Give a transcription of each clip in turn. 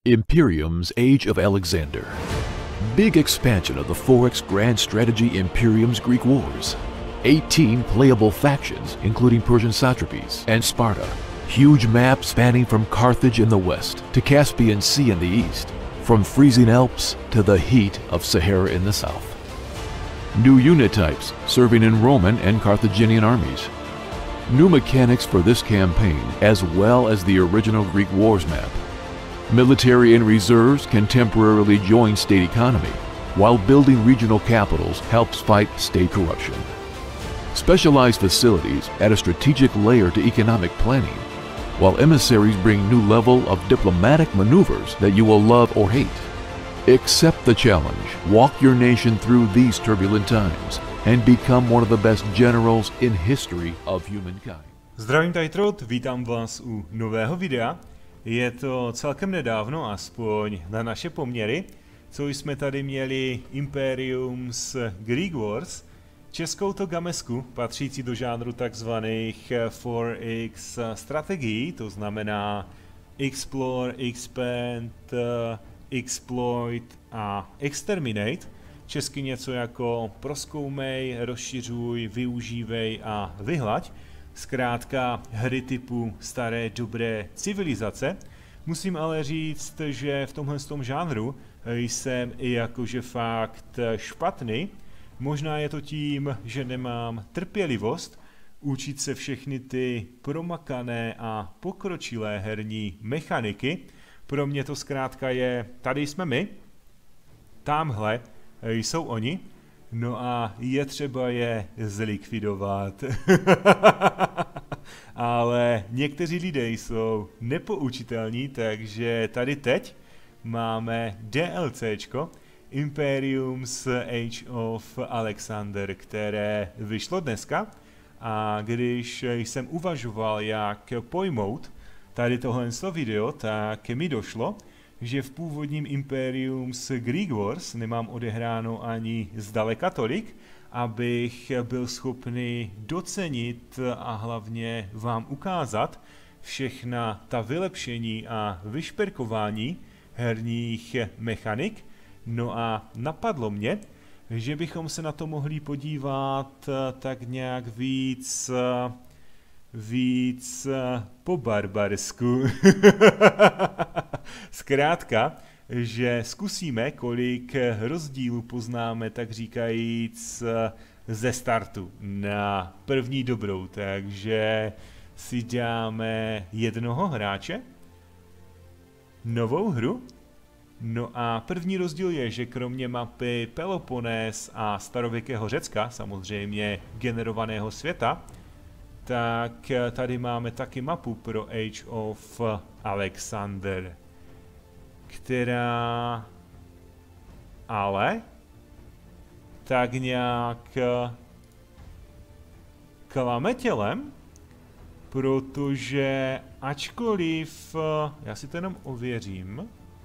Imperium's Age of Alexander. Big expansion of the 4X Grand Strategy Imperium's Greek Wars. 18 playable factions, including Persian satrapies and Sparta. Huge map spanning from Carthage in the west to Caspian Sea in the east, from freezing Alps to the heat of Sahara in the south. New unit types serving in Roman and Carthaginian armies. New mechanics for this campaign, as well as the original Greek Wars map. Military and reserves can temporarily join state economy, while building regional capitals helps fight state corruption. Specialized facilities add a strategic layer to economic planning, while emissaries bring new level of diplomatic maneuvers that you will love or hate. Accept the challenge, walk your nation through these turbulent times, and become one of the best generals in history of humankind. Zdravím Tajtrot, vítám vás u nového videa. Je to celkem nedávno, aspoň na naše poměry, co jsme tady měli Imperium z Greek Wars, českou to gamesku, patřící do žánru takzvaných 4X strategií, to znamená Explore, Expand, Exploit a Exterminate, česky něco jako prozkoumej, rozšiřuj, využívej a vyhlaď. Zkrátka hry typu staré dobré civilizace. Musím ale říct, že v tomhle žánru jsem i jakože fakt špatný. Možná je to tím, že nemám trpělivost učit se všechny ty promakané a pokročilé herní mechaniky. Pro mě to zkrátka je, tady jsme my, tamhle jsou oni, no a je třeba je zlikvidovat. Ale někteří lidé jsou nepoučitelní, takže tady teď máme DLCčko Imperium's Age of Alexander, které vyšlo dneska. A když jsem uvažoval, jak pojmout tady tohle video, tak mi došlo, že v původním Imperium z Greek Wars nemám odehráno ani zdaleka tolik, abych byl schopný docenit a hlavně vám ukázat všechna ta vylepšení a vyšperkování herních mechanik. No a napadlo mě, že bychom se na to mohli podívat tak nějak víc po barbarsku. Zkrátka, že zkusíme, kolik rozdílů poznáme, tak říkajíc, ze startu na první dobrou. Takže si dáme jednoho hráče, novou hru. No a první rozdíl je, že kromě mapy Peloponés a starověkého Řecka, samozřejmě generovaného světa, tak tady máme taky mapu pro Age of Alexander, která ale tak nějak klame tělem, protože ačkoliv, já si to jenom ověřím,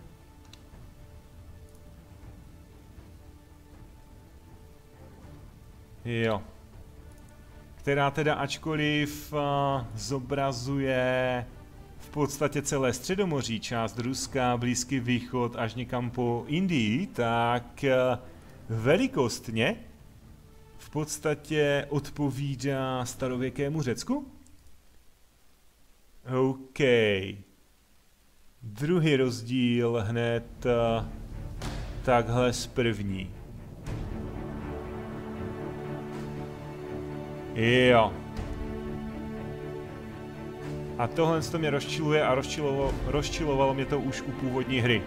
jo, která teda ačkoliv zobrazuje v podstatě celé Středomoří, část Ruska, Blízký východ až někam po Indii, tak velikostně v podstatě odpovídá starověkému Řecku. OK. Druhý rozdíl hned takhle z první. Jo. A tohle to mě rozčiluje a rozčilovalo mě to už u původní hry.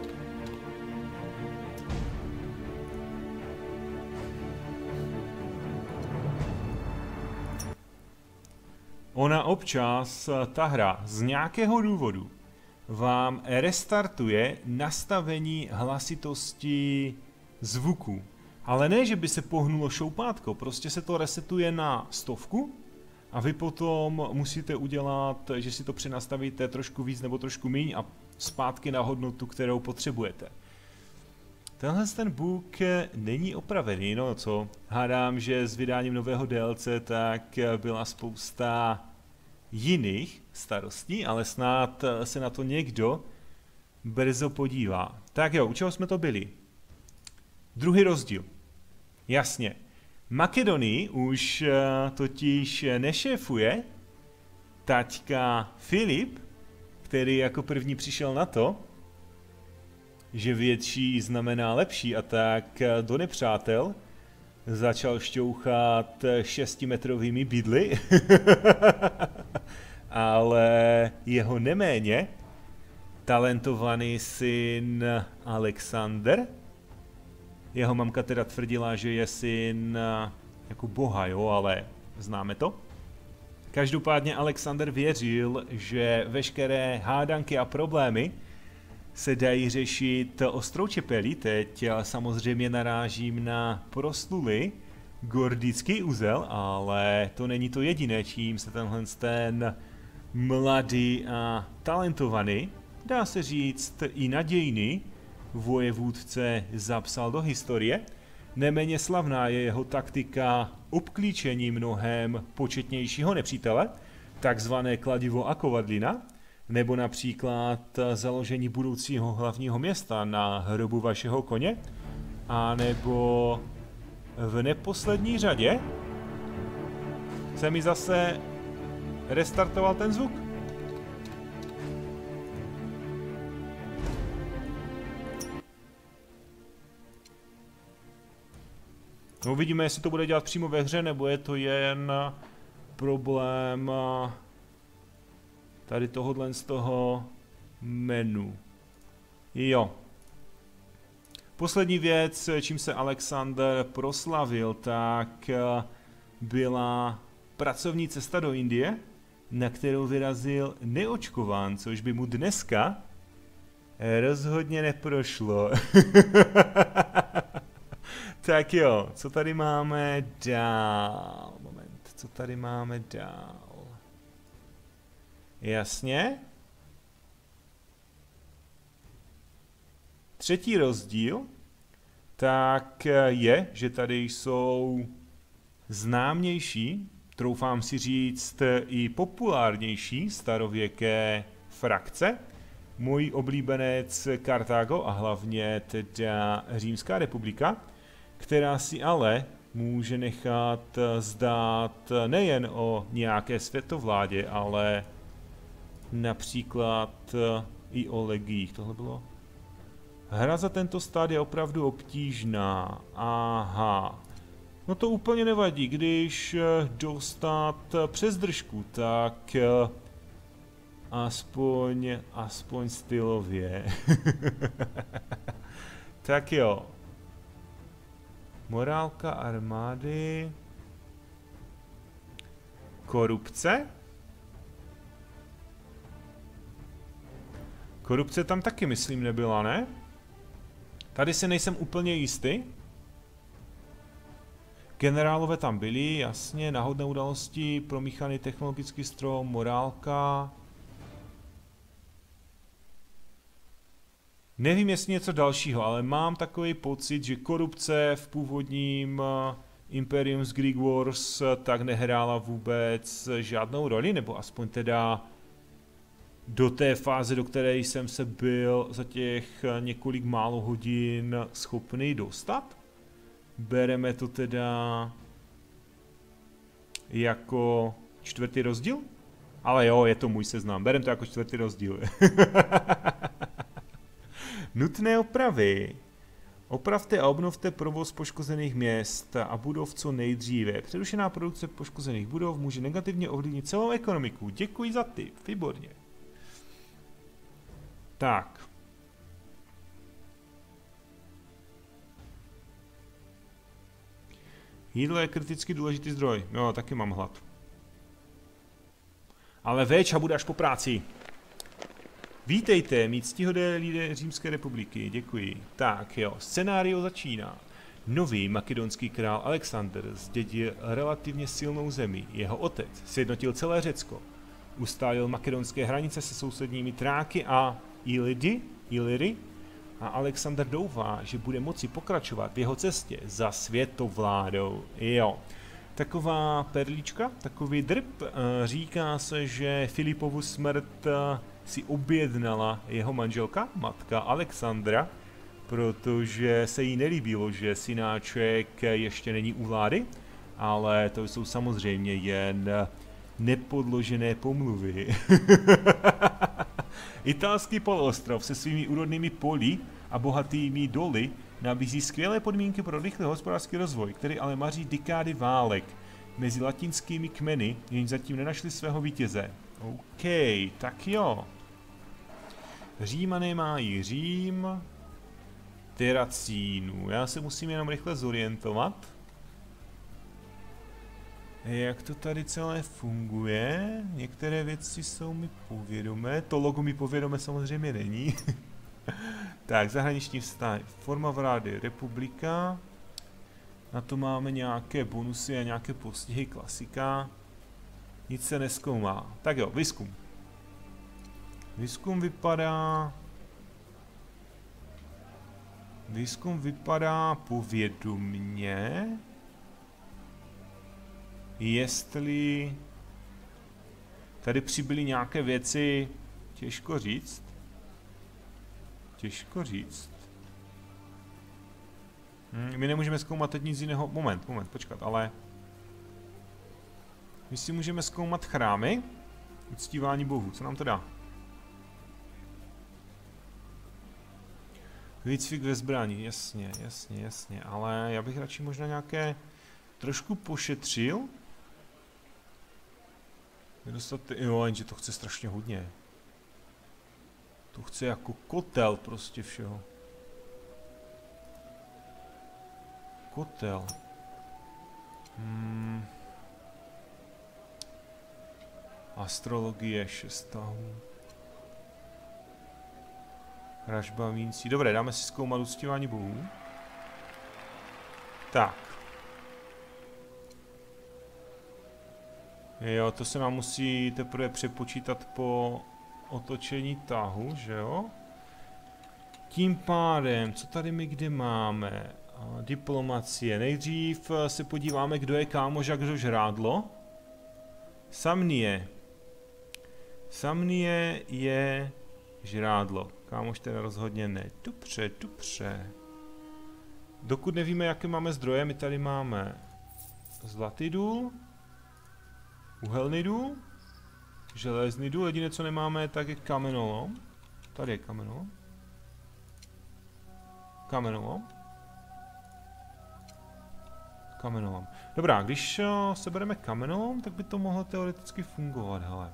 Ona občas, ta hra, z nějakého důvodu vám restartuje nastavení hlasitosti zvuku. Ale ne, že by se pohnulo šoupátko, prostě se to resetuje na 100 a vy potom musíte udělat, že si to přenastavíte trošku víc nebo trošku míň a zpátky na hodnotu, kterou potřebujete. Tenhle ten bug není opravený, no co? Hádám, že s vydáním nového DLC tak byla spousta jiných starostí, ale snad se na to někdo brzo podívá. Tak jo, u čeho jsme to byli? Druhý rozdíl. Jasně. Makedonii už totiž nešéfuje taťka Filip, který jako první přišel na to, že větší znamená lepší, a tak do nepřátel začal šťouchat 6metrovými bydly, ale jeho neméně talentovaný syn Alexander, jeho mamka teda tvrdila, že je syn jako boha, jo, ale známe to. Každopádně Alexander věřil, že veškeré hádanky a problémy se dají řešit ostrou čepelí. Teď samozřejmě narážím na proslulý gordický uzel, ale to není to jediné, čím se ten mladý a talentovaný, dá se říct i nadějný, vojevůdce zapsal do historie. Neméně slavná je jeho taktika obklíčení mnohem početnějšího nepřítele, takzvané kladivo a kovadlina, nebo například založení budoucího hlavního města na hrobu vašeho koně, a nebo v neposlední řadě se mi zase restartoval ten zvuk. No, uvidíme, jestli to bude dělat přímo ve hře, nebo je to jen problém tady tohohle z toho menu. Jo. Poslední věc, čím se Alexander proslavil, tak byla pracovní cesta do Indie, na kterou vyrazil neočkován, což by mu dneska rozhodně neprošlo. Tak jo, co tady máme dál? Moment, co tady máme dál? Jasně. Třetí rozdíl, tak je, že tady jsou známější, troufám si říct i populárnější starověké frakce. Můj oblíbenec Kartágo a hlavně teda Římská republika, která si ale může nechat zdát nejen o nějaké světovládě, ale například i o legiích. Tohle bylo? Hra za tento stát je opravdu obtížná. Aha. No to úplně nevadí, když dostat přes držku, tak aspoň stylově. Tak jo. Morálka armády. Korupce. Korupce tam taky, myslím, nebyla, ne? Tady si nejsem úplně jistý. Generálové tam byli, jasně, náhodné události, promíchaný technologický strom, morálka. Nevím, jestli něco dalšího, ale mám takový pocit, že korupce v původním Imperium z Greek Wars tak nehrála vůbec žádnou roli, nebo aspoň teda do té fáze, do které jsem se byl za těch několik málo hodin schopný dostat. Bereme to teda jako čtvrtý rozdíl? Ale jo, je to můj seznam, bereme to jako čtvrtý rozdíl. Nutné opravy. Opravte a obnovte provoz poškozených měst a budov co nejdříve. Přerušená produkce poškozených budov může negativně ovlivnit celou ekonomiku. Děkuji za tip, výborně. Tak. Jídlo je kriticky důležitý zdroj. Jo, taky mám hlad. Ale več a bude až po práci. Vítejte, mít ctihodné lidé Římské republiky, děkuji. Tak jo, scénário začíná. Nový makedonský král Alexander zdědil relativně silnou zemi. Jeho otec sjednotil celé Řecko. Ustálil makedonské hranice se sousedními Tráky a Iliry a Alexander doufá, že bude moci pokračovat v jeho cestě za světovládou. Jo. Taková perlička, takový drb. Říká se, že Filipovu smrt si objednala jeho manželka, matka Alexandra, protože se jí nelíbilo, že synáček ještě není u vlády, ale to jsou samozřejmě jen nepodložené pomluvy. Italský poloostrov se svými úrodnými poli a bohatými doly nabízí skvělé podmínky pro rychlý hospodářský rozvoj, který ale maří dekády válek mezi latinskými kmeny, jenž zatím nenašli svého vítěze. OK, tak jo. Římané mají Řím, Teracínu. Já se musím jenom rychle zorientovat. Jak to tady celé funguje? Některé věci jsou mi povědomé. To logo mi povědomé samozřejmě není. Tak, zahraniční vztahy. Forma vlády, republika. Na to máme nějaké bonusy a nějaké postihy, klasika. Nic se nezkoumá. Tak jo, výzkum. Výzkum vypadá povědomně. Jestli tady přibyly nějaké věci, těžko říct. My nemůžeme zkoumat teď nic jiného. Moment, počkat, ale my si můžeme zkoumat chrámy, uctívání bohů. Co nám to dá? Výcvik ve zbraní, jasně, ale já bych radši možná nějaké trošku pošetřil. Jo, jenže to chce strašně hodně. To chce jako kotel prostě všeho. Kotel. Astrologie 6 tahů. Hražba mincí. Dobré, dáme si zkoumat uctívání bohů. Tak. Jo, to se nám musí teprve přepočítat po otočení tahu, že jo? Tím pádem, co tady my kde máme? Diplomacie. Nejdřív se podíváme, kdo je kámoš a kdo žrádlo. Samnie. Samnie je žrádlo. Kámoš teda rozhodně ne. Dobře. Dokud nevíme, jaké máme zdroje, my tady máme zlatý důl, uhelný důl, železný důl, jediné, co nemáme, tak je kamenolom. Tady je kamenolom. Kamenolom. Dobrá, když sebereme kamenolom, tak by to mohlo teoreticky fungovat, hele.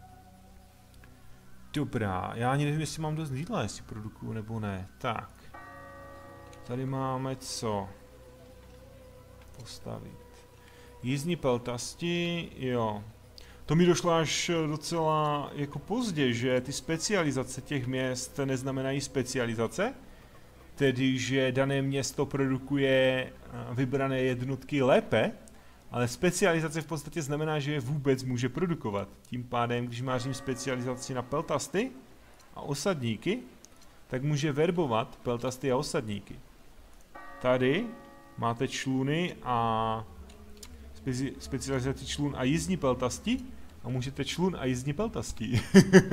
Dobrá, já ani nevím, jestli mám dost jídla, jestli produkuju nebo ne. Tak. Tady máme co? Postavit. Jízdní peltasti, jo. To mi došlo až docela jako pozdě, že ty specializace těch měst neznamenají specializace. Tedy, že dané město produkuje vybrané jednotky lépe, ale specializace v podstatě znamená, že je vůbec může produkovat. Tím pádem, když má Řím specializaci na peltasty a osadníky, tak může verbovat peltasty a osadníky. Tady máte čluny a specializaci člun a jízdní peltasti a můžete člun a jízdní peltasti.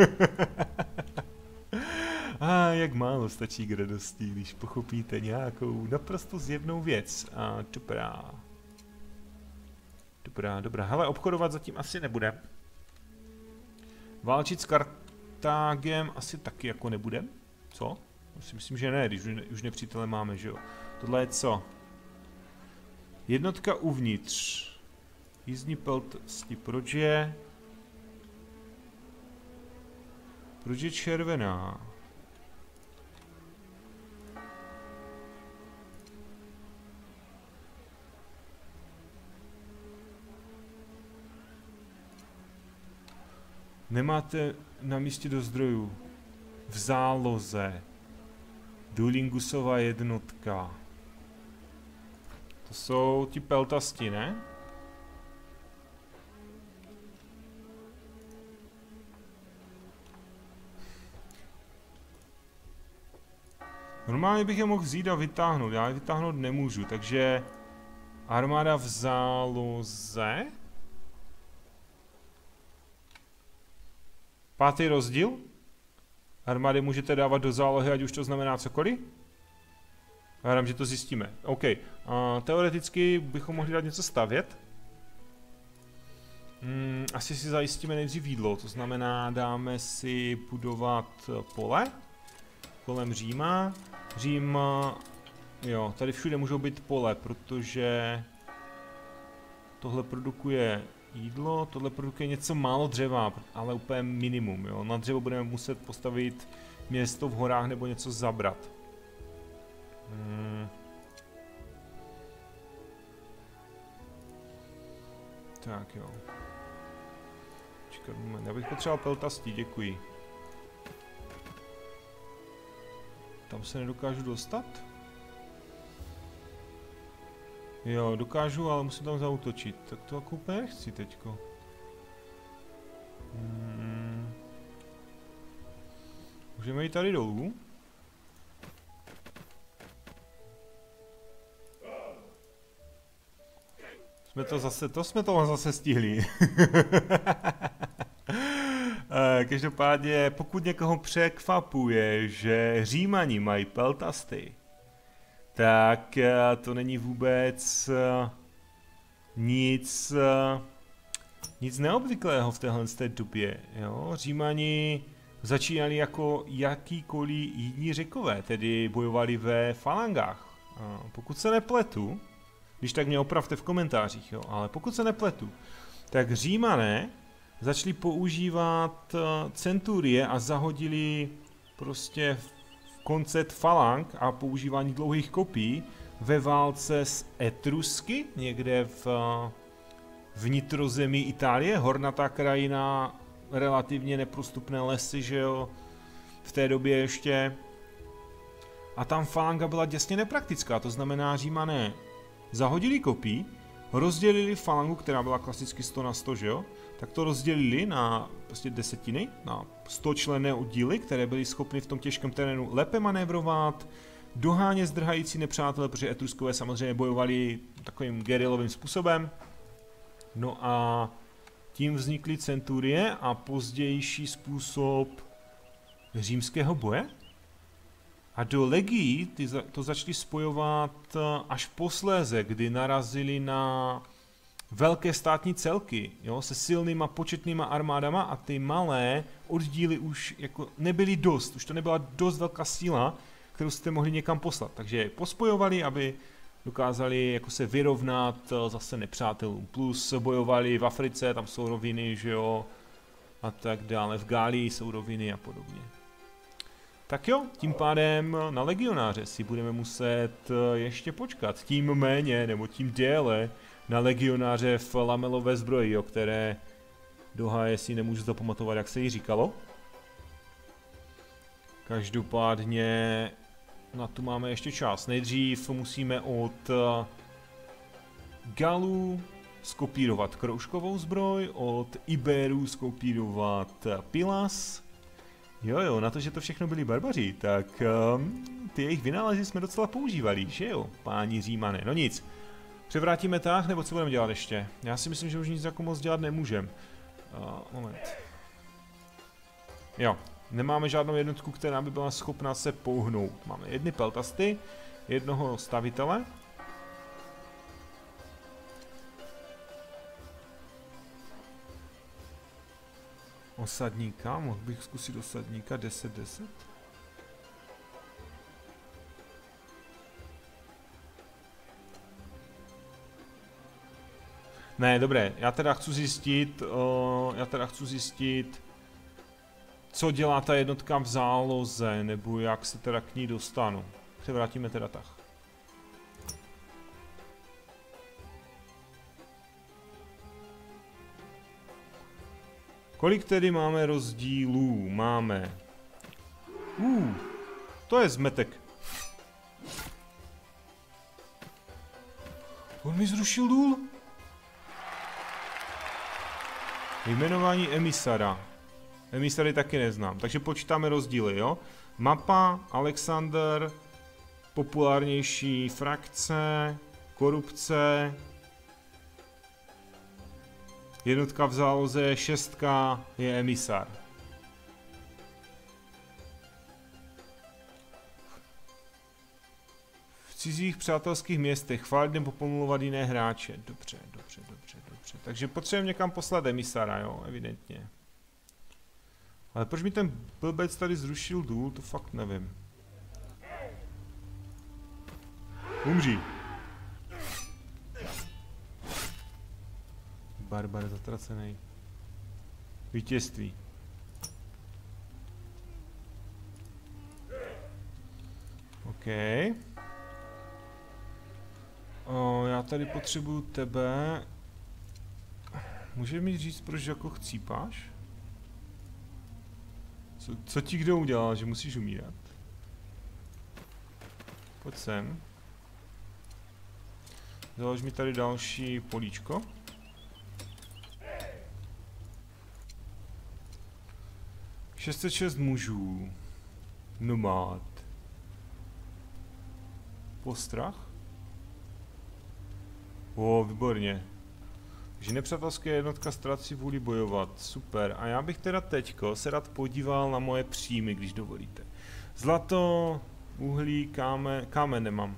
Jak málo stačí k radosti, když pochopíte nějakou naprosto zjevnou věc. Dobrá. Hele, obchodovat zatím asi nebudem. Válčit s Kartágem asi taky jako nebudem. Co? Já si myslím, že ne, když už nepřítele máme, že jo. Tohle je co? Jednotka uvnitř. Jízdní peltasti. Proč je červená? Nemáte na místě do zdrojů. V záloze. Duelingusová jednotka. To jsou ti peltasti, ne? Normálně bych je mohl vzít a vytáhnout. Já je vytáhnout nemůžu, takže armáda v záloze. 5. rozdíl? armády můžete dávat do zálohy, ať už to znamená cokoliv? Já hádám, že to zjistíme. OK. Teoreticky bychom mohli dát něco stavět. Asi si zajistíme nejdřív jídlo, to znamená, dáme si budovat pole kolem Říma. Řím, jo, tady všude můžou být pole, protože tohle produkuje jídlo, tohle produkuje něco málo dřeva, ale úplně minimum, jo. Na dřevo budeme muset postavit město v horách nebo něco zabrat. Tak jo. Čekat moment, já bych potřeboval peltastí, děkuji. Tam se nedokážu dostat? Jo, dokážu, ale musím tam zaútočit. Tak to jako úplně nechci teďko. Můžeme jít tady dolů? Jsme to zase stihli. Každopádně, pokud někoho překvapuje, že Římani mají peltasty, tak to není vůbec nic neobvyklého v téhle době. Jo? Římani začínali jako jakýkoliv jiní Řekové, tedy bojovali ve falangách. Pokud se nepletu, když tak mě opravte v komentářích, jo, ale pokud se nepletu, tak Římané začali používat centurie a zahodili prostě koncept falang a používání dlouhých kopí ve válce s Etrusky, někde v vnitrozemí Itálie, hornatá krajina, relativně neprostupné lesy, že jo, v té době ještě. A tam falanga byla děsně nepraktická, to znamená Římané zahodili kopí, rozdělili falangu, která byla klasicky 100 na 100, že jo? Tak to rozdělili na prostě desetiny, na 100členné oddíly, které byly schopny v tom těžkém terénu lépe manévrovat, dohánět zdrhající nepřátele, protože Etruskové samozřejmě bojovali takovým gerilovým způsobem. No a tím vznikly centurie a pozdější způsob římského boje. A do legií to začali spojovat až posléze, kdy narazili na velké státní celky, jo, se silnýma početnýma armádama a ty malé oddíly už jako nebyly dost, už to nebyla dost velká síla, kterou jste mohli někam poslat. Takže je pospojovali, aby dokázali jako se vyrovnat zase nepřátelům. Plus bojovali v Africe, tam jsou roviny, že jo, a tak dále. V Gálii jsou roviny a podobně. Tak jo, tím pádem na legionáře si budeme muset ještě počkat. Tím méně, nebo tím déle na legionáře v lamelové zbroji, o které do háje si nemůžu zapamatovat, jak se jí říkalo. Každopádně na tu máme ještě čas. Nejdřív musíme od Galů skopírovat kroužkovou zbroj, od Iberů skopírovat pilas. Jo, na to, že to všechno byli barbaři, tak ty jejich vynálezy jsme docela používali, že jo, páni Římané. No nic, převrátíme tah, nebo co budeme dělat ještě? Já si myslím, že už nic jako moc dělat nemůžeme. Moment. Jo, nemáme žádnou jednotku, která by byla schopná se pohnout. Máme jedny peltasty, jednoho stavitele. Osadníka, mohl bych zkusit osadníka 10-10. Ne, dobré, já teda chci zjistit, co dělá ta jednotka v záloze, nebo jak se teda k ní dostanu. Převrátíme teda tah. Kolik tedy máme rozdílů? Máme... to je zmetek. On mi zrušil důl. Jmenování emisara. Emisary taky neznám, takže počítáme rozdíly, jo? Mapa, Alexander, populárnější frakce, korupce, jednotka v záloze, 6 je emisar. cizích přátelských městech chválit nebo pomlouvat jiné hráče. Dobře. Takže potřebujeme někam poslat emisara, jo, evidentně. Ale proč mi ten blbec tady zrušil důl, to fakt nevím. Umří. Barbar zatracený. Vítězství. OK. Já tady potřebuju tebe. Můžeš mi říct, proč jako chcípáš? Co ti kdo udělal, že musíš umírat? Pojď sem. Založ mi tady další políčko. – 606 mužů. Nomád. Postrach? Výborně. Takže nepřátelská jednotka ztrácí vůli bojovat. Super. A já bych teda teďko se rád podíval na moje příjmy, když dovolíte. Zlato, uhlí, kámen nemám.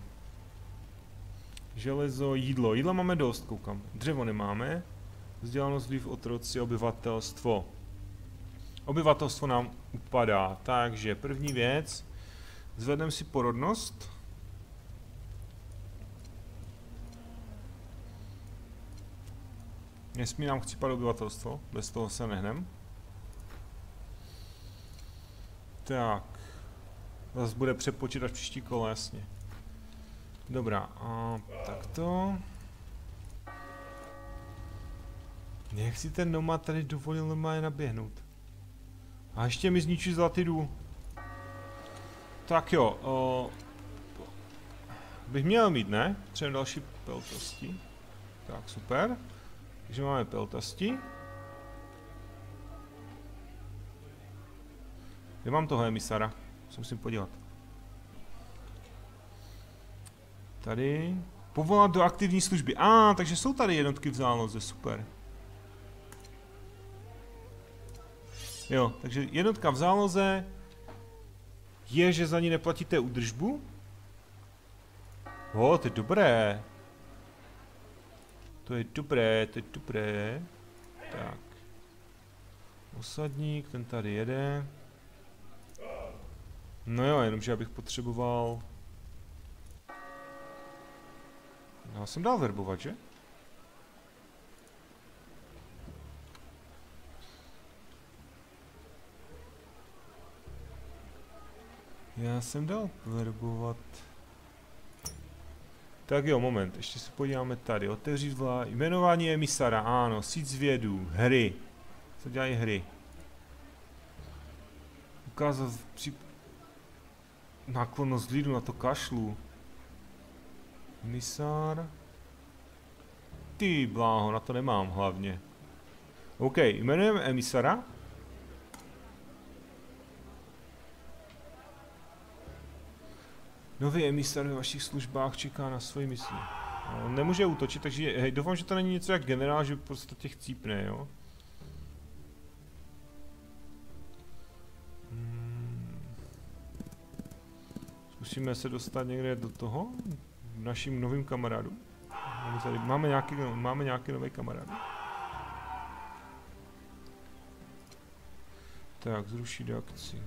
Železo, jídlo. Jídla máme dost, koukám. Dřevo nemáme. Vzdělanost, vliv, otroci, obyvatelstvo. Obyvatelstvo nám upadá. Takže první věc. Zvedneme si porodnost. Nesmí nám chcípat obyvatelstvo, bez toho se nehnem. Tak. Zase bude přepočet až příští kolo, jasně. Dobrá, a takto. Jak si ten nomad tady dovolil normálně naběhnout? A ještě mi zničí zlatý důl. Tak jo, bych měl mít, ne? Třeba další peltosti. Tak, super. Takže máme peltasti. Kde mám toho emisara? Se musím podívat. Tady. Povolat do aktivní služby. Takže jsou tady jednotky v záloze, super. Jo, takže jednotka v záloze je, že za ní neplatíte údržbu. To je dobré. To je dobré. Tak. Osadník, ten tady jede. No jo, jenomže já bych potřeboval... Já jsem dal verbovat, že? Já jsem dal verbovat. Tak jo, moment, ještě se podíváme tady. Otevřít jmenování emisara, ano, síť zvědů, hry. Co dělají hry? Ukázat náklonnost lidu, na to kašlu. Emisár. Ty bláho, na to nemám hlavně. OK, jmenujeme emisara. Nový emisar ve vašich službách čeká na svoji misi. No, nemůže útočit, takže hej, doufám, že to není něco jak generál, že prostě těch chcípne, jo. Zkusíme se dostat někde do toho, našim novým kamarádům. Máme nějaký nový kamarád. Tak, zrušit akci.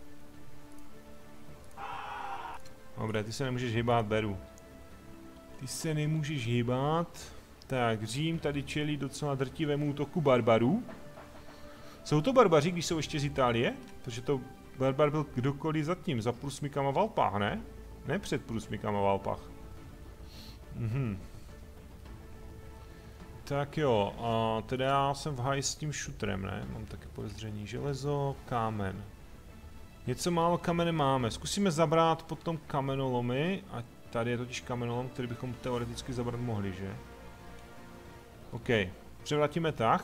Dobré, ty se nemůžeš hýbat, beru. Ty se nemůžeš hýbat. Tak, Řím tady čelí docela drtivému útoku barbarů. Jsou to barbaři, když jsou ještě z Itálie? Protože to barbar byl kdokoliv zatím, za průsmykama v Alpách, ne? Ne před průsmykama v Alpách. Tak jo, a teda já jsem v háji s tím šutrem, ne? Mám také podezření. Železo, kámen. Něco málo kamene máme. Zkusíme zabrat potom kamenolomy. A tady je totiž kamenolom, který bychom teoreticky zabrat mohli, že? OK. Převratíme tah.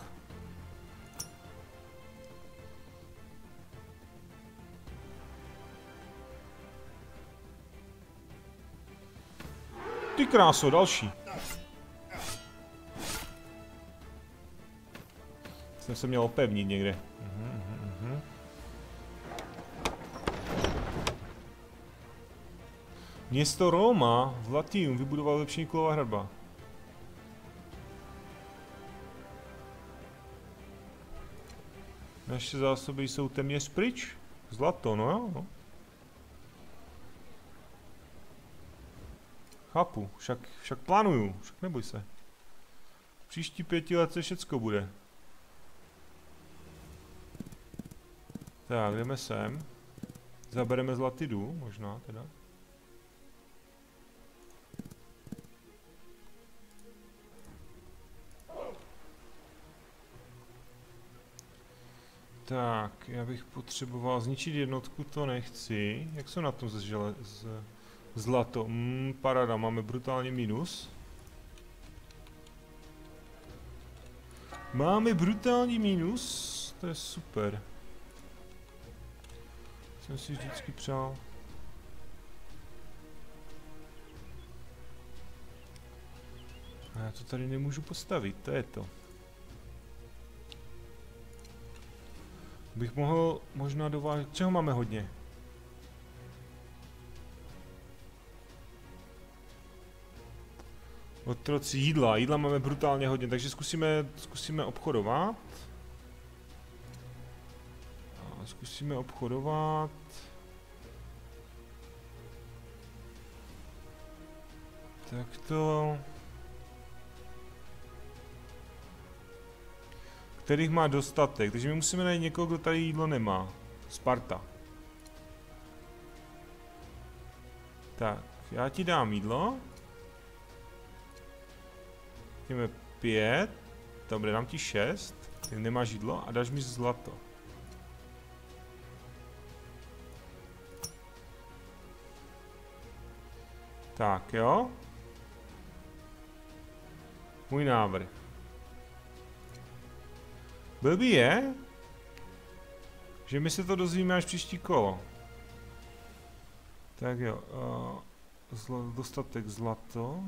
Ty kráso, další. Jsem se měl opevnit někde. Město Roma v Latium vybudoval lepší Nikolová hradba. Naše zásoby jsou téměř pryč. Zlato, no jo. No. Chápu, však plánuju, však neboj se. Příští 5 let se všecko bude. Tak, jdeme sem. Zabereme zlatý důl, možná teda. Tak, já bych potřeboval zničit jednotku, to nechci. Jak jsou na tom zlato? Paráda, máme brutálně minus. Máme brutální minus, to je super. Jsem si vždycky přál. A já to tady nemůžu postavit, to je to. Bych mohl možná dovážet, čeho máme hodně? Otroci jídla, jídla máme brutálně hodně, takže zkusíme obchodovat. Zkusíme obchodovat. Tak to... Kterých má dostatek, takže my musíme najít někoho, kdo tady jídlo nemá. Sparta. Tak, já ti dám jídlo. Jdeme 5. Dobře, dám ti 6. Ty nemáš jídlo a dáš mi zlato. Tak jo. Můj návrh. Blbý je, že my se to dozvíme až příští kolo. Tak jo, dostatek zlato.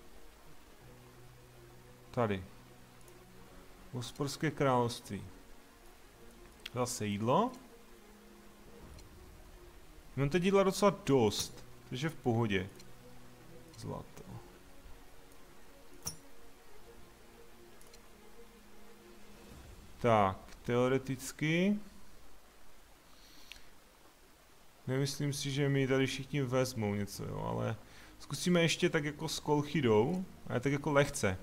Tady. Bosporské království. Zase jídlo. Mám teď jídla docela dost, takže v pohodě. Zlato. Tak, teoreticky... Nemyslím si, že mi tady všichni vezmou něco, jo, ale... Zkusíme ještě tak jako s Kolchidou, ale tak jako lehce.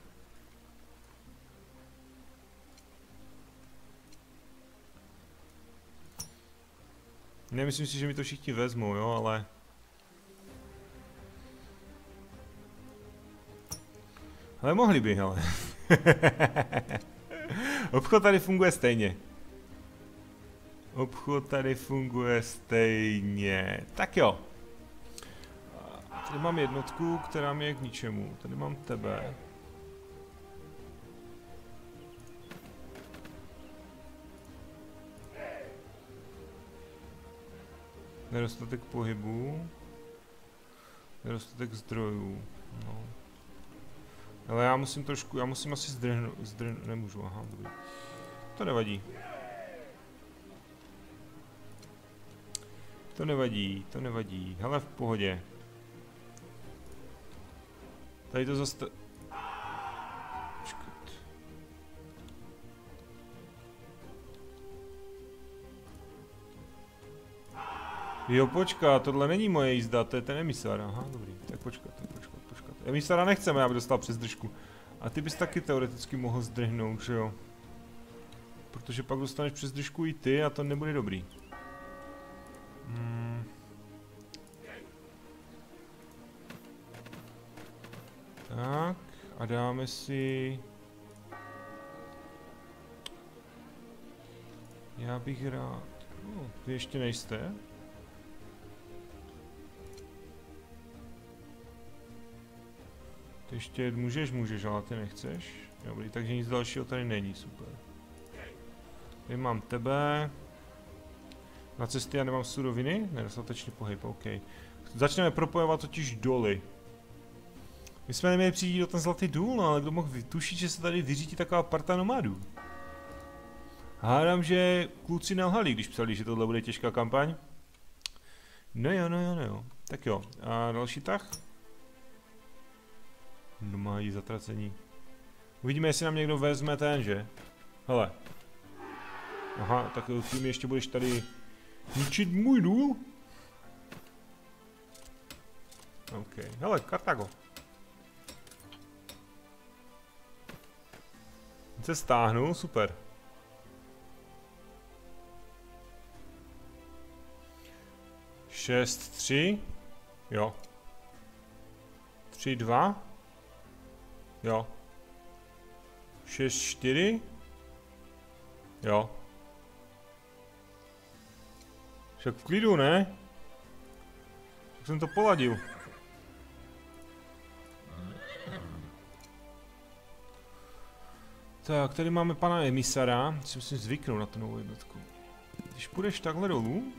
Nemyslím si, že mi to všichni vezmou, jo, ale... Ale mohli by, ale. Obchod tady funguje stejně. Obchod tady funguje stejně. Tak jo. Tady mám jednotku, která mi je k ničemu. Tady mám tebe. Nedostatek pohybu. Nedostatek zdrojů. No. Ale já musím trošku, já musím asi zdrhnout, nemůžu, aha, dobrý. To nevadí. To nevadí, to nevadí, hele v pohodě. Tady to zase... Počkat. Jo, počkat, tohle není moje jízda, to je ten emisár, aha, dobrý, tak počkat. Emisara nechceme, aby dostal přes držku. A ty bys taky teoreticky mohl zdrhnout, že jo? Protože pak dostaneš přes držku i ty a to nebude dobrý. Tak, a dáme si... Já bych rád... Vy ještě nejste? Ty ještě můžeš, ale ty nechceš. Dobrý, takže nic dalšího tady není, super. Tady mám tebe. Na cestě já nemám suroviny, nedostatečný pohyb, OK. Začneme propojovat totiž doly. My jsme neměli přijít do ten zlatý důl, no, ale kdo mohl vytušit, že se tady vyřítí taková parta nomádů. Hádám, že kluci nelhali, když psali, že tohle bude těžká kampaň. No jo. Tak jo, a další tah? Doma jí zatracení. Uvidíme, jestli nám někdo vezme ten, že? Hele. Aha, tak ty mi ještě budeš tady ničit můj důl? OK, hele, Kartago. Se stáhnu, super. Šest, 3. Jo. 3, 2. Jo. 6, 4. Jo. Však v klidu, ne? Tak jsem to poladil. Tak, tady máme pana emisara. Si musím zvyknout na tu novou jednotku. Když půjdeš takhle dolů.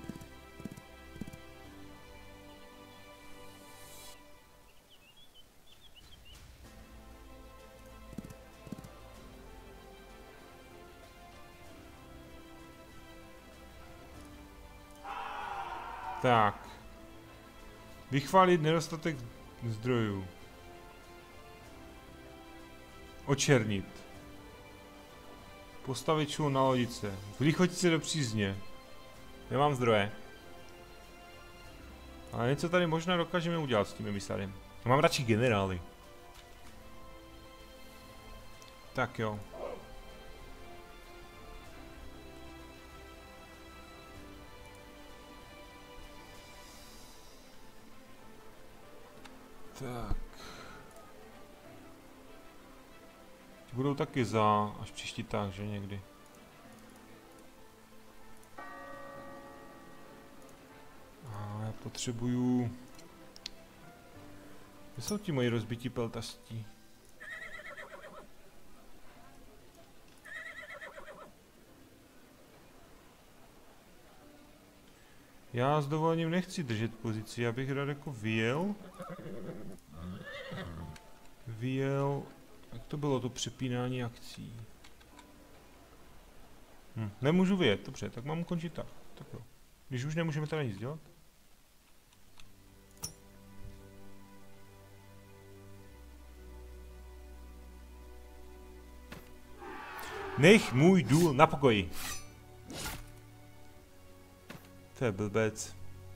Tak. Vychválit nedostatek zdrojů. Očernit. Postavit člun na lodice. Vlichotit se do přízně. Nemám zdroje. Ale něco tady možná dokážeme udělat s tím emisarem. Mám radši generály. Tak jo. Tak. Ty budou taky za až příští tah, že někdy. A já potřebuju... Kde jsou ti moji rozbití peltastí? Já s dovolením nechci držet pozici, já bych rád jako vyjel. Jak to bylo to přepínání akcí? Nemůžu vyjet, dobře, tak mám ukončit tak. Tak jo. Když už nemůžeme teda nic dělat. Nech můj důl na pokoji. To je blbec.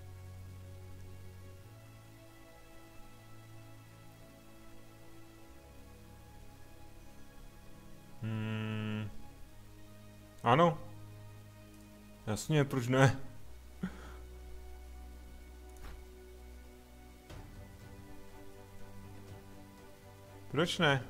Ano. Jasně, proč ne? Proč ne?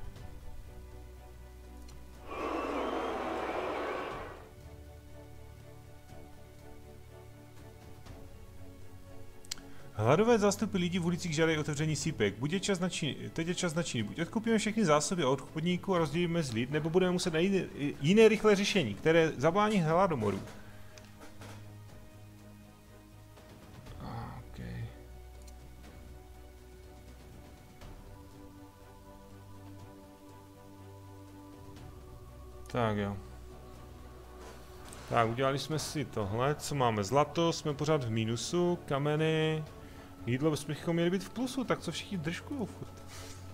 Hladové zástupy lidí v ulicích žádají otevření sípek. Teď je čas na činy. Buď odkupíme všechny zásoby od obchodníků a rozdělíme z lid, nebo budeme muset najít jiné rychlé řešení, které zabrání hladomoru. Okay. Tak jo. Tak, udělali jsme si tohle, co máme? Zlato, jsme pořád v mínusu, kameny, jídlo bychom měli být v plusu, tak co všichni držkujou furt.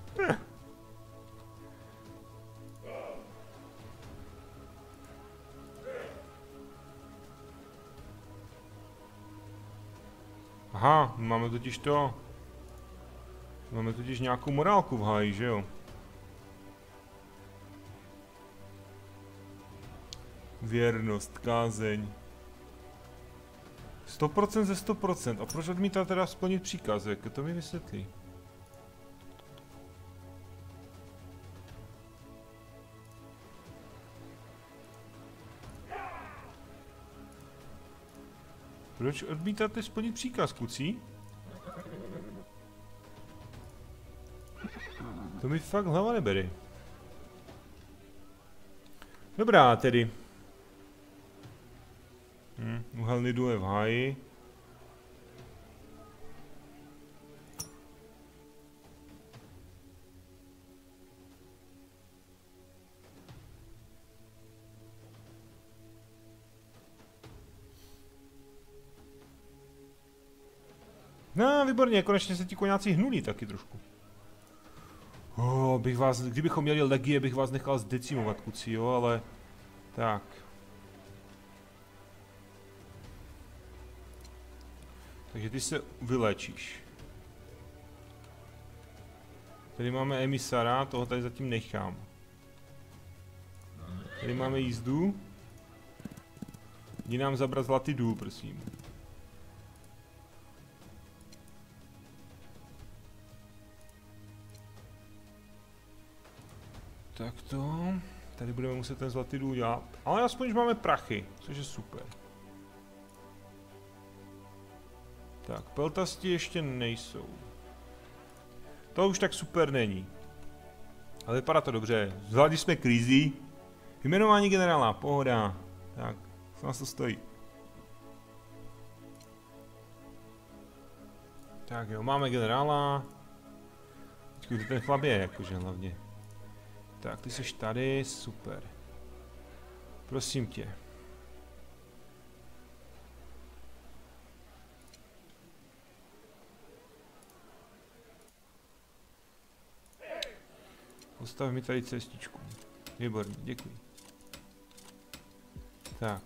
Aha, máme totiž nějakou morálku v háji, že jo? Věrnost, kázeň. 100% ze 100%. A proč odmítá teda splnit příkaz? Jak to mi vysvětlí? Proč odmítáte splnit příkaz, kucí? To mi fakt hlava nebere. Dobrá, tedy. Uhelný důl je v háji. No, výborně, konečně se ti koňáci hnulí taky trošku. Bych vás, kdybychom měli legie, bych vás nechal zdecimovat, kuci, jo, ale... Tak. Takže ty se vylečíš. Tady máme emisara, toho tady zatím nechám. Tady máme jízdu. Jdi nám zabrat zlatý důl, prosím. Tak to. Tady budeme muset ten zlatý důl dělat. Ale aspoň už máme prachy, což je super. Tak, peltasti ještě nejsou. To už tak super není. Ale vypadá to dobře. Zvládli jsme krizi. Jmenování generála, pohoda. Tak, co nás to stojí? Tak jo, máme generála. Počkej, ten chlap je jakože hlavně. Tak, ty jsi tady, super. Prosím tě. Postav mi tady cestičku. Výborně, děkuji. Tak.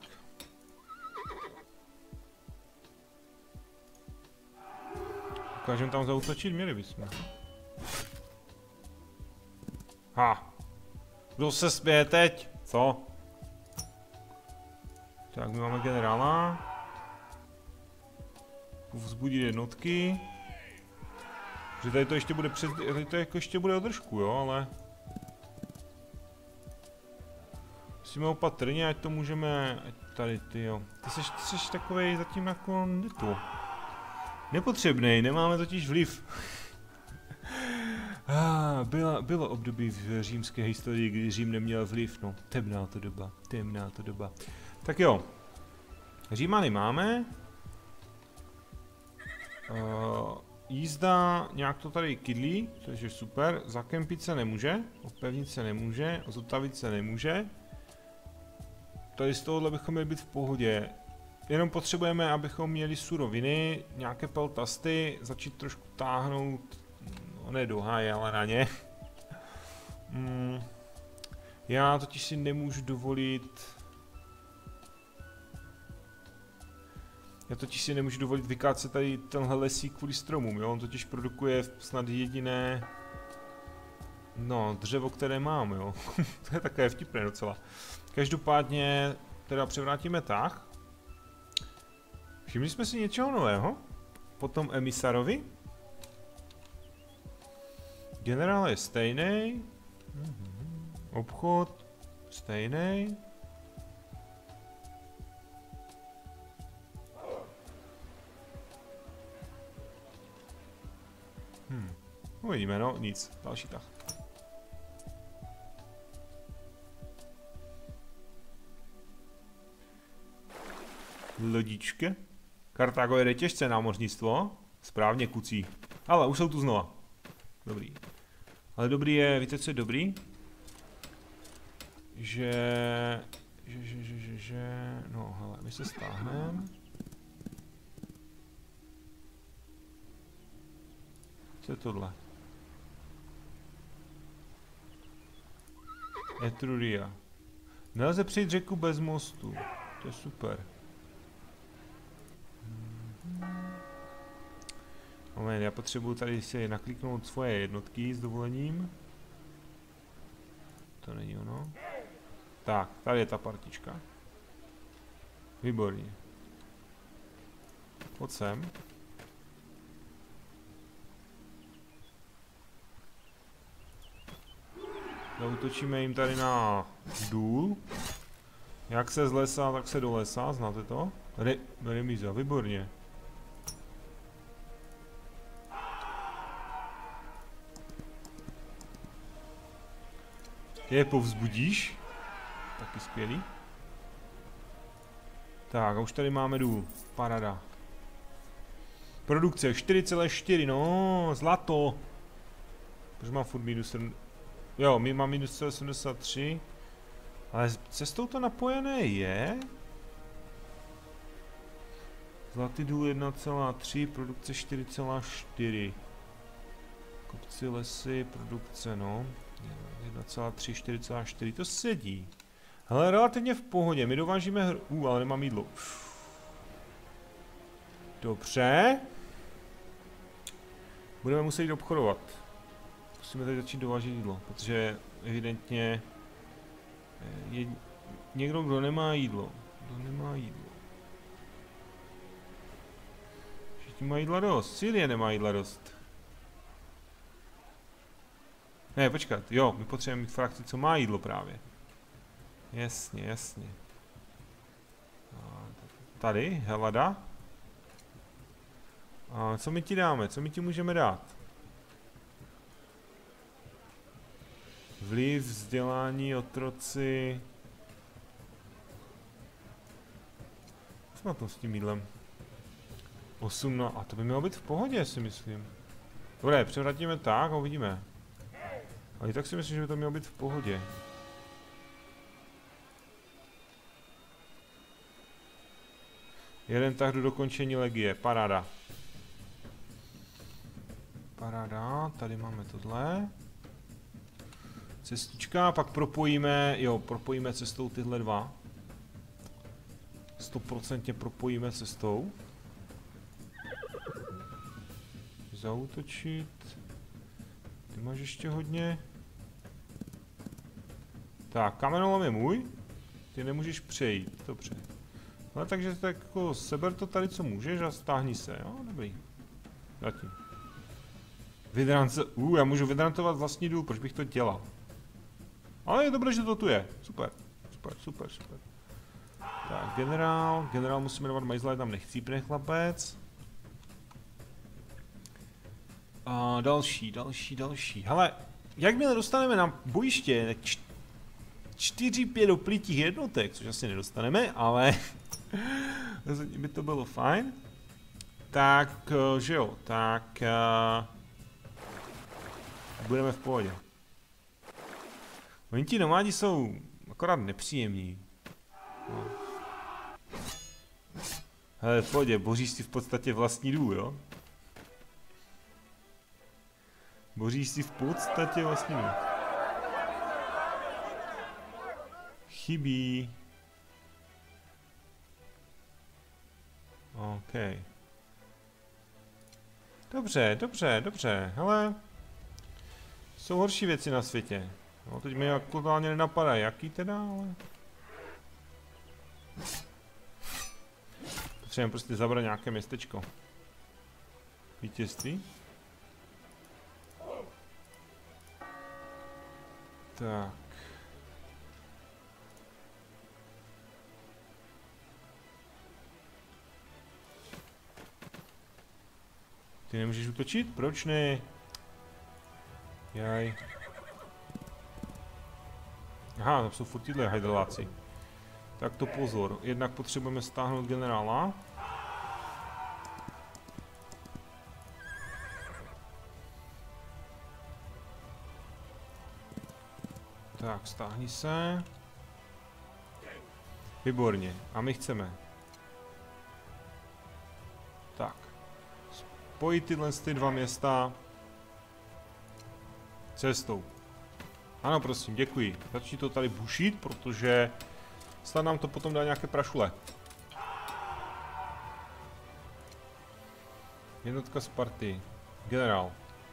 Dokážeme tam zaútočit? Měli bychom. Ha! Kdo se směje teď? Co? Tak, my máme generála. Vzbudit jednotky. Že tady to ještě bude tady to jako ještě bude o držku, jo, ale... Musíme opatrně, ať to můžeme... Ať tady, ty jo. Ty jsi takovej zatím jako... Nepotřebnej, nemáme totiž vliv. Bylo období v římské historii, kdy Řím neměl vliv, no, temná to doba. Tak jo, Římany máme. Jízda nějak to tady kydlí, což je super, zakempit se nemůže, opevnit se nemůže, zotavit se nemůže. Tady z tohohle bychom měli být v pohodě. Jenom potřebujeme, abychom měli suroviny, nějaké peltasty, začít trošku táhnout, no ne do háje, ale na ně. Já totiž si nemůžu dovolit... vykácet tady tenhle lesík kvůli stromům, jo? On totiž produkuje snad jediné... No, dřevo, které mám, jo? To je také vtipné docela. Každopádně teda převrátíme tah. Všimli jsme si něčeho nového? Potom emisarovi. Generál je stejný. Obchod stejný. Uvidíme, no, nic. Další tah. Lodičky. Kartágo jede těžce námořnictvo. Správně, kucí. Ale už jsou tu znova. Dobrý. Ale dobrý je, víte co je dobrý? Že... No hele, my se stáhneme. Co je tohle? Etruria. Nelze přejít řeku bez mostu. To je super. Moment, já potřebuji tady si nakliknout svoje jednotky s dovolením. To není ono. Tak, tady je ta partička. Výborně. Pojď sem. Zautočíme jim tady na důl. Jak se z lesa, tak se do lesa, znáte to? Remíza, výborně. Je povzbudíš? Taky skvělý. Tak a už tady máme důl. Parada. Produkce 4,4, no, zlato. Proč mám furt minus 7? Jo, my mám minus 73. Ale cestou to napojené je. Zlatý důl 1,3, produkce 4,4. Kopci, lesy, produkce, no. 1,3, 4,4, to sedí. Ale relativně v pohodě, my dovážíme ale nemám jídlo. Dobře. Budeme muset jít obchodovat. Musíme tady začít dovážet jídlo, protože evidentně je někdo, kdo nemá jídlo. Všichni mají jídla dost, Syrie nemá jídla dost. Ne, počkat, jo, my potřebujeme mít frakci, co má jídlo právě. Jasně. Tady, Helada. A co my ti dáme? Co my ti můžeme dát? Vliv, vzdělání, otroci. Co na tom s tím jídlem? 8, no, a to by mělo být v pohodě, si myslím. Dobré, převratíme tak a uvidíme. Ale i tak si myslím, že by to mělo být v pohodě. Jeden tah do dokončení legie, paráda. Paráda, tady máme tohle. Cestička, pak propojíme, propojíme cestou tyhle dva. 100% propojíme cestou. Zaútočit. Ty máš ještě hodně. Tak, kamenolom je můj. Ty nemůžeš přejít, dobře. No takže tak jako seber to tady, co můžeš a stáhni se, jo, dobrý. Zatím. Vydrance, já můžu vydrantovat vlastní důl, proč bych to dělal? Ale je dobré, že to tu je, super. Tak, generál musíme dávat majzla, tam nechcípne chlapec. A další. Hele, jakmile dostaneme na bojiště 4-5 doplítích jednotek, což asi nedostaneme, ale by to bylo fajn. Tak, že jo, tak budeme v pohodě. Oni ti nomádi jsou akorát nepříjemní. No. Hele, v pohodě, boříš si v podstatě vlastní důl, jo? Boříš si v podstatě vlastní důl. Chybí. OK. Dobře, hele. Jsou horší věci na světě. No, teď mi totálně nenapadá, jaký teda, ale... Potřebujeme prostě zabrat nějaké městečko. Vítězství. Tak. Ty nemůžeš útočit? Proč ne? Jaj. Aha, tam jsou furt tyhle hajdeláci. Tak to pozor. Jednak potřebujeme stáhnout generála. Tak, stáhni se. Výborně. A my chceme. Tak. Spojit tyhle dva města cestou. Ano, prosím, děkuji. Začni to tady bušit, protože snad nám to potom dá nějaké prašule. Jednotka Sparty. Generál.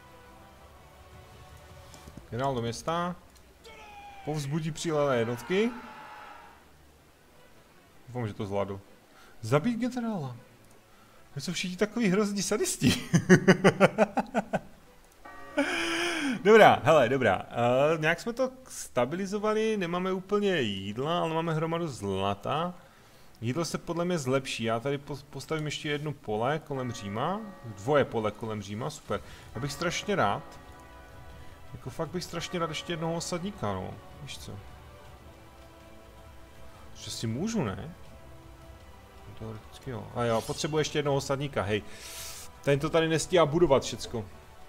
Generál do města. Povzbudí přilehlé jednotky. Doufám, že to zvládnu. Zabít generála. To jsou všichni takový hrozní sadisti. Dobrá. Nějak jsme to stabilizovali, nemáme úplně jídla, ale máme hromadu zlata. Jídlo se podle mě zlepší. Já tady postavím ještě jedno pole kolem Říma. 2 pole kolem Říma, super. Já bych strašně rád. Jako fakt bych strašně rád ještě jednoho osadníka, no. Víš co? Že si můžu, ne? Teoreticky jo. A jo, potřebuji ještě jednoho osadníka, hej. Ten to tady nestíhá budovat všecko.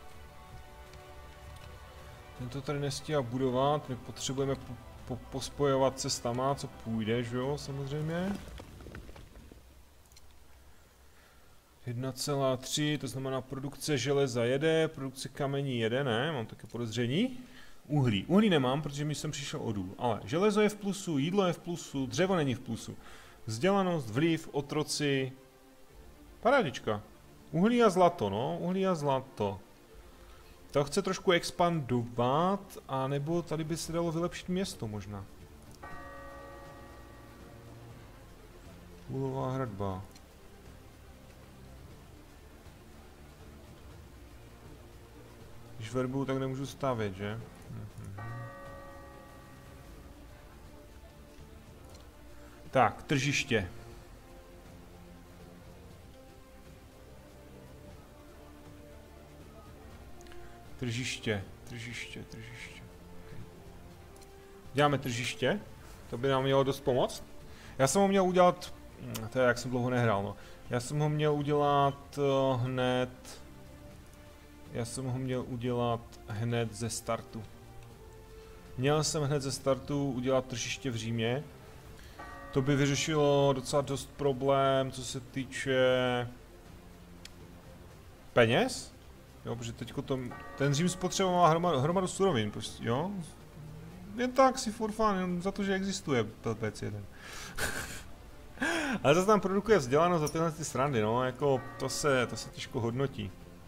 My potřebujeme pospojovat cestama, co půjde, že jo, samozřejmě. 1,3, to znamená produkce železa jede, produkce kamení jede, ne? Mám také podezření. Uhlí. Uhlí nemám, protože mi jsem přišel o důl. Ale železo je v plusu, jídlo je v plusu, dřevo není v plusu. Vzdělanost, vliv, otroci. Parádička. Uhlí a zlato, no. Uhlí a zlato. To chce trošku expandovat, anebo tady by se dalo vylepšit město možná. Úlová hradba. Když verbu, tak nemůžu stavět, že? Tak, tržiště. Tržiště. Děláme tržiště. To by nám mělo dost pomoct. Já jsem ho měl udělat... To je, jak jsem dlouho nehrál, no. Já jsem ho měl udělat hned... ze startu. Měl jsem hned ze startu udělat tržiště v Římě. To by vyřešilo docela dost problém, co se týče... peněz? Jo, protože teďko ten Řím spotřeboval hromadu surovin, prostě, jo? Jen tak si for fun, jen za to, že existuje PLPC 1. Ale zase tam produkuje vzdělanost za tyhle ty srandy, no, jako to se těžko hodnotí.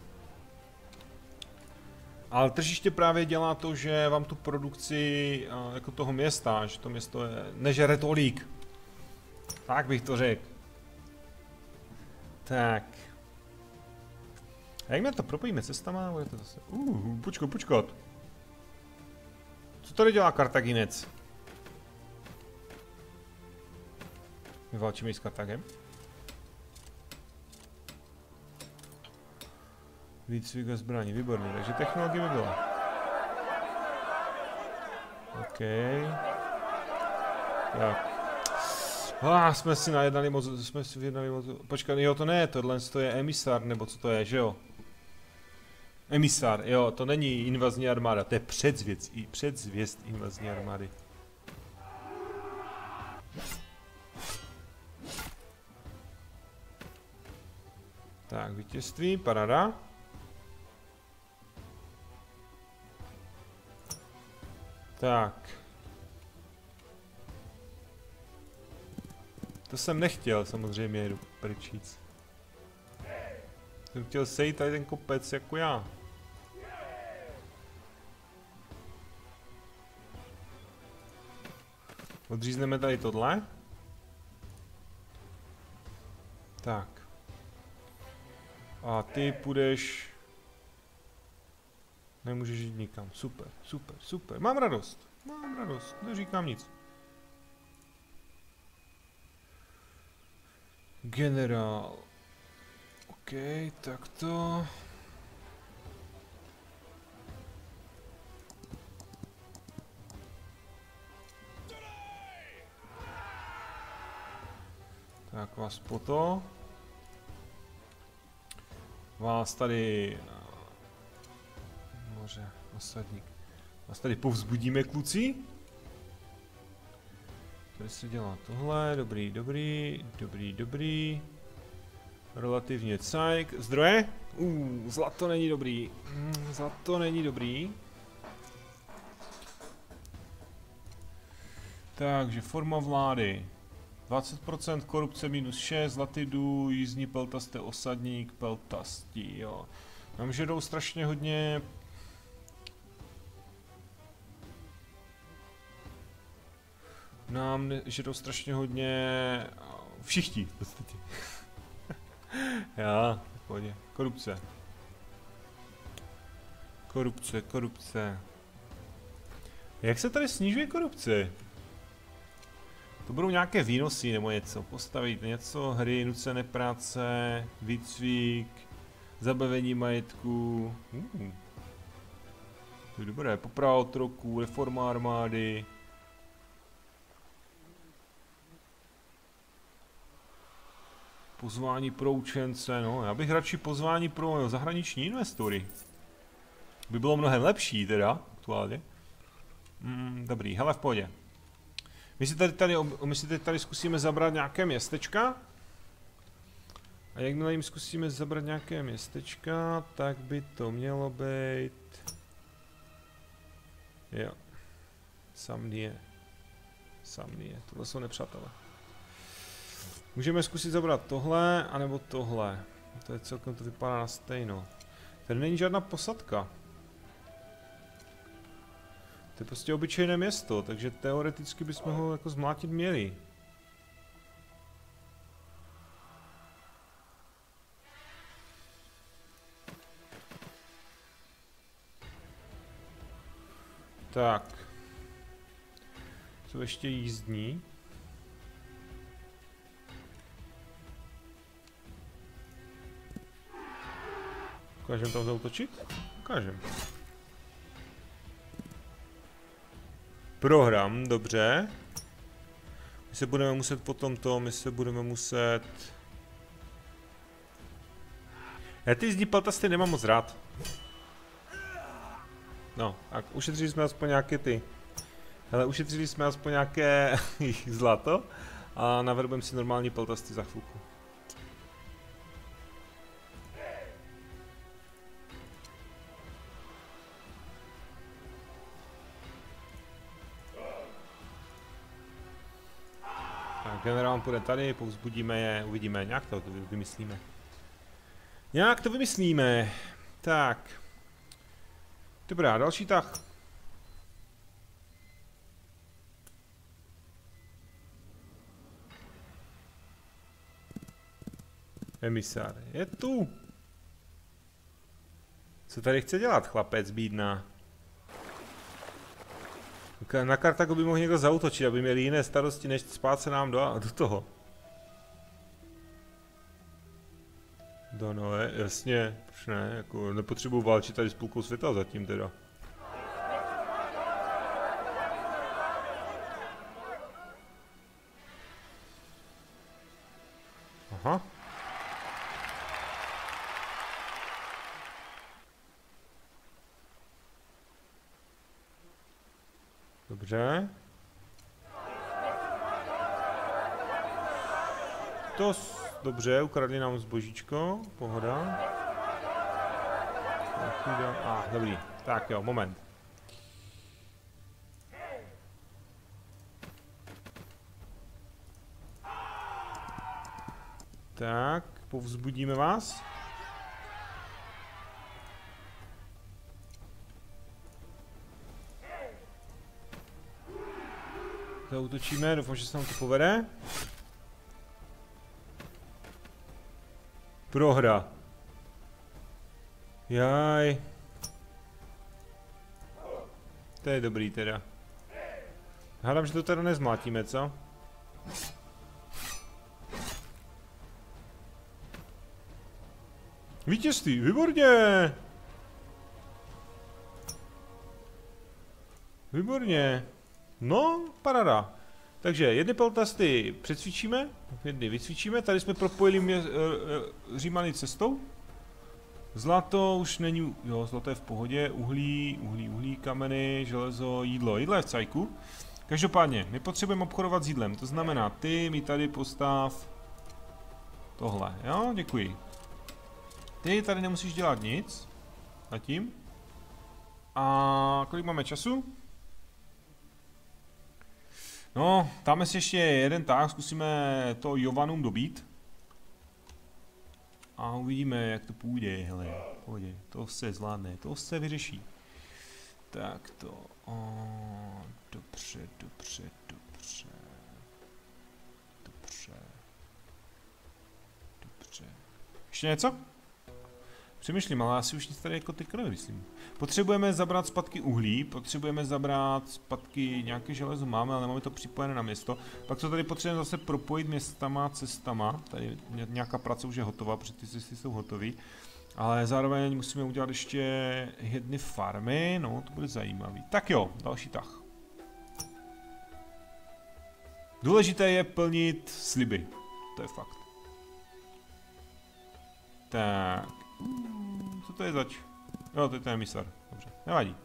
Ale tržiště právě dělá to, že vám tu produkci jako toho města, že to město nežere tolik. Tak bych to řekl. Tak. A jak mě to propojíme cestama, bude to zase... počkat. Co tady dělá Kartaginec? My válčíme i s Kartagem. Výcvik a zbraní, výborný, takže technologie by byla. OK. Tak. Jsme si vyjednali moc. Počkat, jo, to ne, tohle je emisár, nebo co to je, že jo? Emisár, jo, to není invazní armáda, to je předzvěst invazní armády. Tak, vítězství, paráda. Tak. To jsem nechtěl, samozřejmě, jedu prčíc. Jsem chtěl sejít tady ten kopec jako já. Odřízneme tady tohle. Tak. A ty půjdeš... Nemůžeš jít nikam. Super. Mám radost, neříkám nic. Generál. OK, tak to... Tak vás poto. Vás tady... Moře, osadník. Vás tady povzbudíme, kluci. Tady se dělá tohle, dobrý. Relativně cajk. Zdroje? Zlato není dobrý. Takže forma vlády. 20% korupce -6, Zlatidu, jízdní peltasté osadník, peltastí, jo. Nám žerou strašně hodně... Všichni v podstatě. Já, v pohodě. Korupce. Jak se tady snižuje korupce? To budou nějaké výnosy nebo něco, postavit něco, hry, nucené práce, výcvik, zabavení majetku. To je dobré, poprava otroků, reforma armády. Pozvání pro učence, no, já bych radši pozvání pro zahraniční investory. By bylo mnohem lepší teda, aktuálně. Dobrý, hele, v pohodě. My si tady zkusíme zabrat nějaké městečka. A jakmile jim zkusíme zabrat nějaké městečka, tak by to mělo být... Jo. Samnie. Tohle jsou nepřátelé. Můžeme zkusit zabrat tohle, anebo tohle. To je celkem, to vypadá na stejno. Tady není žádná posadka. To je prostě obyčejné město, takže teoreticky bychom ho jako zmlátit měli. Tak. Co ještě jízdní? Ukážem tam zautočit? Ukážem. Program, dobře. My se budeme muset Já ty zdi peltasty nemám moc rád. No, tak ušetřili jsme aspoň nějaké ty. Hele, ušetřili jsme aspoň nějaké zlato a naverbujeme si normální peltasty za chvilku. Tak, generál půjde tady, povzbudíme je, uvidíme, nějak to vymyslíme. Nějak to vymyslíme. Tak. Dobrá, další tah. Emisár, je tu. Co tady chce dělat, chlapec bídná? Na Kartago by mohl někdo zaútočit, aby měli jiné starosti, než spát se nám do toho. No, jasně, proč ne, jako nepotřebuji válčit tady s půlkou světa zatím teda. Aha. Dobře. Dobře, ukradli nám zbožíčko, pohoda. Dobrý, tak jo, moment. Tak, povzbudíme vás. Zaútočíme, doufám, že se nám to povede. Prohra. Jaj. To je dobrý teda. Hádám, že to teda nezmlátíme, co? Vítězství, výborně! Výborně. No, paráda. Takže jedny peltasty přecvičíme, jedny vycvičíme, tady jsme propojili Římany cestou. Zlato už není, jo, zlato je v pohodě, uhlí, kameny, železo, jídlo je v cajku. Každopádně, my potřebujeme obchodovat s jídlem, to znamená, ty mi tady postav tohle, jo, děkuji. Ty tady nemusíš dělat nic, zatím. A kolik máme času? No, dáme si ještě jeden tah, zkusíme to Jovanum dobít. A uvidíme, jak to půjde, hele, půjde, to se zvládne, to se vyřeší. Tak to, dobře. Ještě něco? Přemýšlím, ale asi už nic tady jako teďka nevymyslím. Potřebujeme zabrat zpátky uhlí, potřebujeme zabrat zpátky nějaké železo máme, ale máme to připojené na město. Pak to tady potřebujeme zase propojit městama, cestama. Tady nějaká práce už je hotová, protože ty cesty jsou hotové. Ale zároveň musíme udělat ještě jedny farmy, no to bude zajímavý. Tak jo, další tah. Důležité je plnit sliby, to je fakt. Tak. Co to je zač? Jo, to je ten emisar. Dobře, nevadí.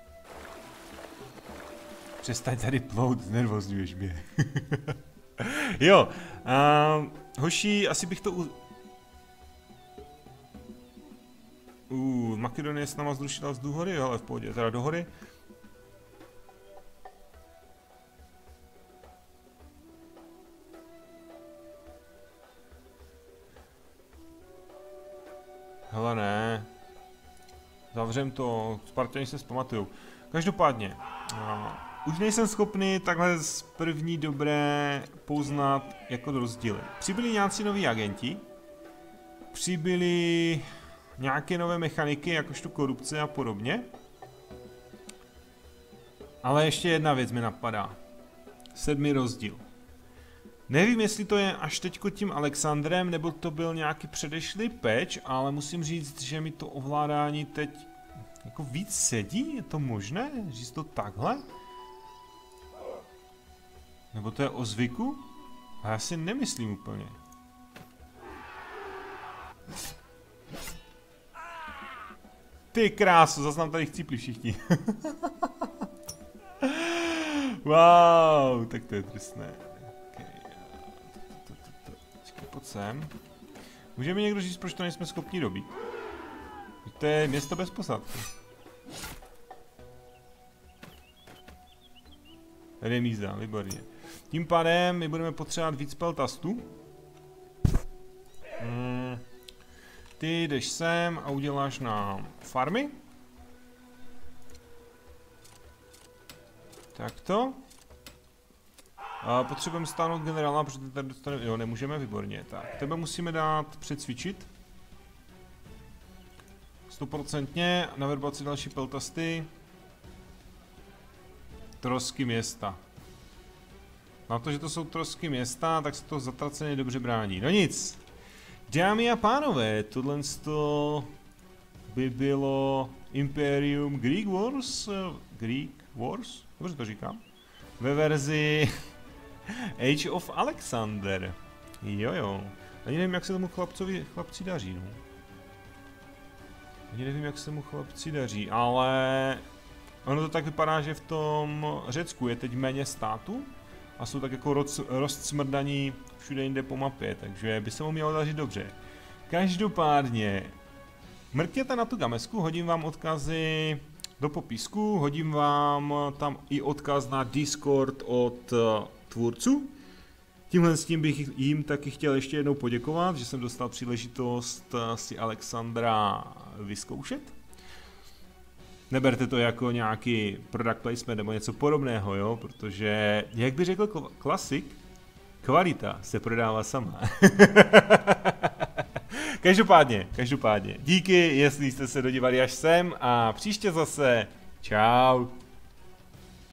Přestaň tady plout, znervozňuješ mě. Jo, hoši, asi bych to Makedonie s náma zrušila z hory, ale v pohodě, teda do hory. Hele ne. Zavřem to, Spartani se vzpamatujou. Každopádně, už nejsem schopný takhle z první dobré poznat jako rozdíly. Přibyli nějací noví agenti, přibyli nějaké nové mechaniky, jakožto korupce a podobně. Ale ještě jedna věc mi napadá. 7. rozdíl. Nevím, jestli to je až teďko tím Alexandrem, nebo to byl nějaký předešlý patch, ale musím říct, že mi to ovládání teď jako víc sedí. Je to možné? Říct to takhle? Nebo to je o zvyku? A já si nemyslím úplně. Ty krásu, zase nám tady chcípli všichni. Wow, tak to je tristné. Pojď sem. Může mi někdo říct, proč to nejsme schopni dobít? To je město bez posádky. Remíza, výborně. Tím pádem my budeme potřebovat víc peltastů. Ty jdeš sem a uděláš nám farmy. Takto. A potřebujeme stáhnout generála, protože tady dostaneme, jo, nemůžeme, výborně. Tak, tebe musíme dát přecvičit. 100% na verbaci další peltasty. Trosky města. Na to, že to jsou trosky města, tak se to zatraceně dobře brání. No nic. Dámy a pánové, tohle by bylo Imperium Greek Wars. Greek Wars? Dobře to říkám. Ve verzi Age of Alexander. Jojo. Ani nevím, jak se tomu chlapci daří, no. Ani nevím, jak se mu chlapci daří, ale ono to tak vypadá, že v tom Řecku je teď méně států a jsou tak jako rozcmrdaní všude jinde po mapě, takže by se mu mělo dařit dobře. Každopádně, mrkněte na tu gamesku, hodím vám odkazy do popisku, hodím vám tam i odkaz na Discord od tvůrců. Tímhle s tím bych jim taky chtěl ještě jednou poděkovat, že jsem dostal příležitost si Alexandra vyzkoušet. Neberte to jako nějaký product placement nebo něco podobného, jo, protože, jak by řekl klasik, kvalita se prodává sama. Každopádně, díky, jestli jste se dodívali až sem a příště zase, čau.